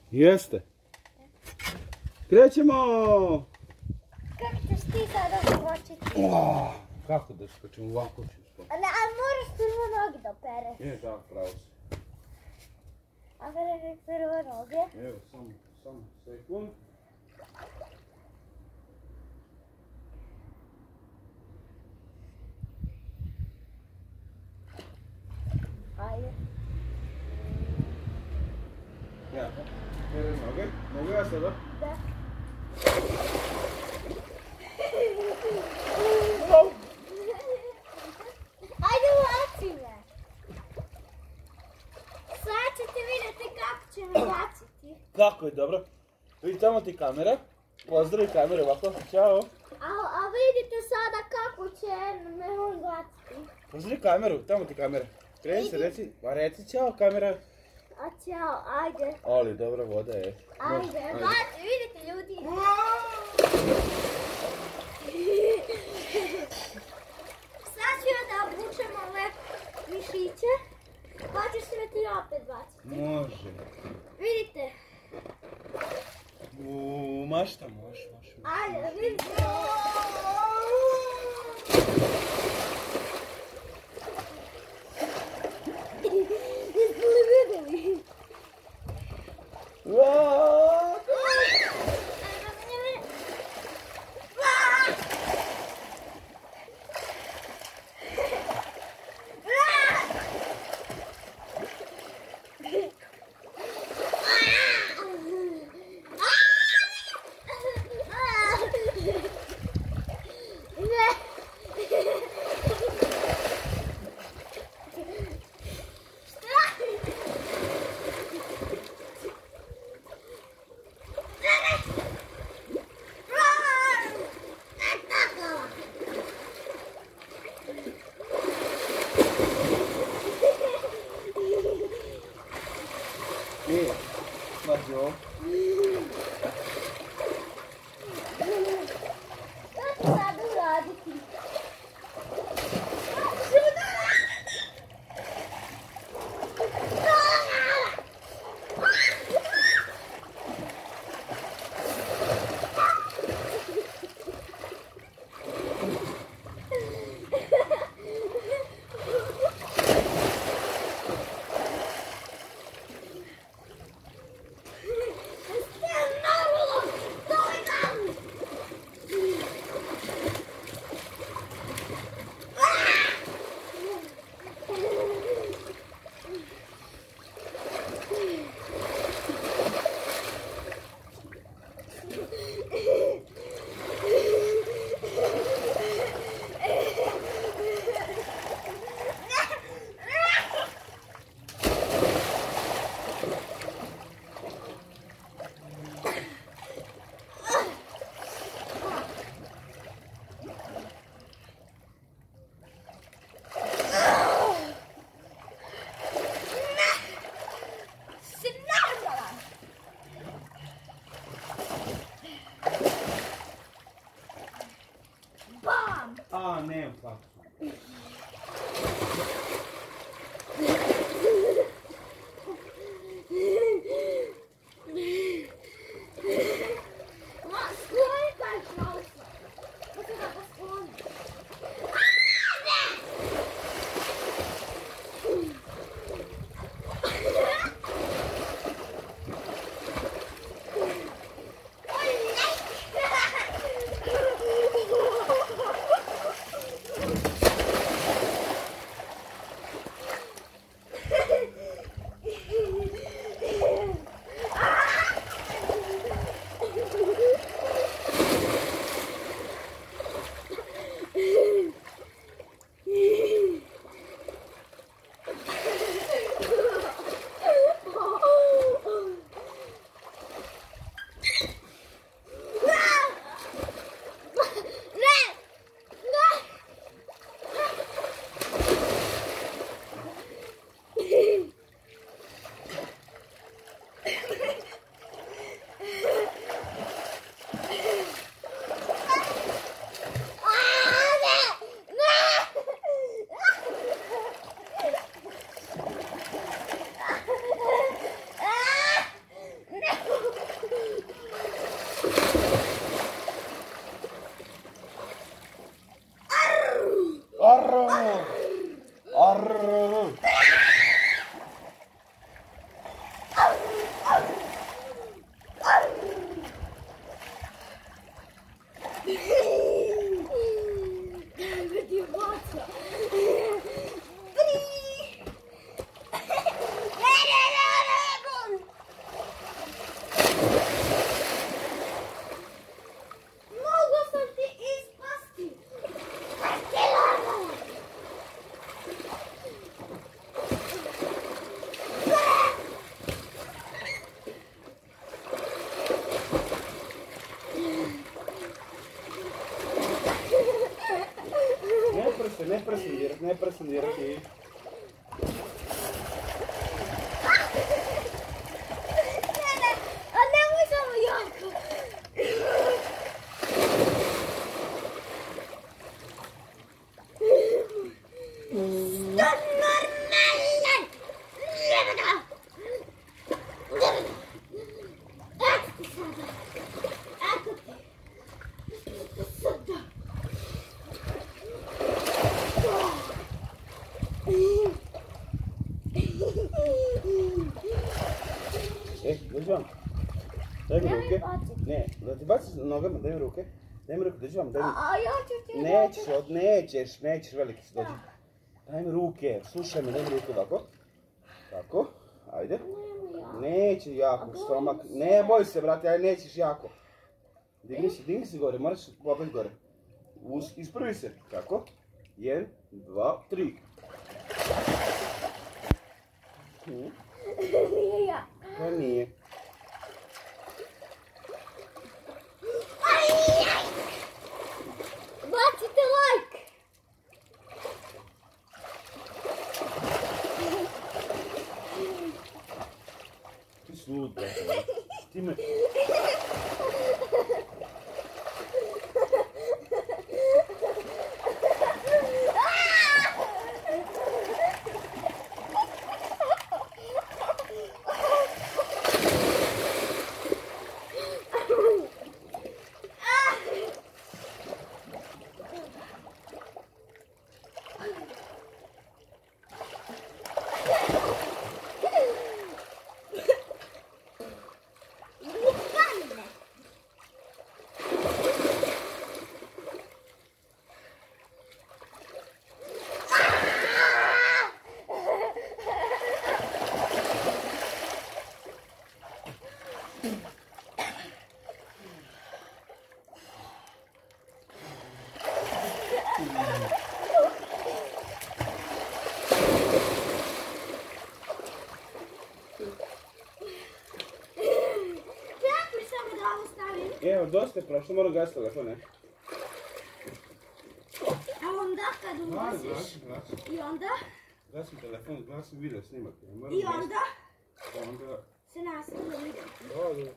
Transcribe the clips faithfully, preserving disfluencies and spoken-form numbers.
Jeste. Krećemo! Kako ćeš ti sada skočiti? Oh, kako da skočim? Ovako ću skočiti. Ne, ali moraš prvo noge da opereš. Je, da, pravo si. A pereš prvo noge? Evo, samo, samo sekund. Ajde. Ja, pereš noge. Mogu ja sada? Da. Ajde uvaci me. Sad ćete vidjeti kako će me baciti. Kako je, dobro. Vidi, tamo ti kamera. Pozdravi kamere ovako. Ćao. A, a vidite sada kako će me on baciti. Pozdravi kameru, tamo ti kamera. Kreni se, reci, pa reci ćao kamera. A ćao, ajde. Ali, dobra voda je. Ajde, baci, vidite ljudi. Sad ću ja da obučem ove mišiće. Pa ćeš me ti opet baciti. Može. Vidite. Uuu, mašta, može, može. Ajde, vidite. Jeste li vidjeli? Aaaa! E, Mario. Kako sad uraditi? E, dođi vam. Daj mi Nemoj ruke. baciti. Ne, da ti baciš nogama, daj mi ruke. Daj mi ruke, dođi vam, daj mi. A ja ću ti Nećeš, dati. od, nećeš, nećeš, veliki si, dođi. Da. Daj mi ruke, slušaj me, daj mi ruke ovako. Tako, ajde. Nemoj ja. Neće jako, A bojim stomak. se. Ne boj se, brate, aj nećeš jako. Digni se, digni se gore, moraš popet gore. Us, isprvi se, tako. Jedan, dva, tri. Hmm. Nije ja. Pa nije. Bacite like. Ti si lud, brate. Ti me... Čekaj samo da ovo stavim. Evo, dosta je prošlo, moram gasiti telefon, ne? A onda kad ugasiš. Glasi, glasi. I onda. Gasim telefon, glasim video snimak. Ja moram I gasiti. onda. Onda... Se nastavlja video. Da, da.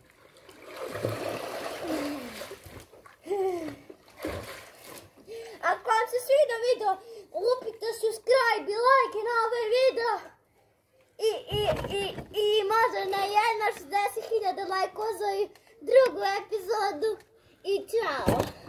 Ako vam se sviđa video, lupite subscribe i like na ovaj video. I, i, i, i može na jedno šezdeset hiljada lajkova za drugu epizodu. I čao.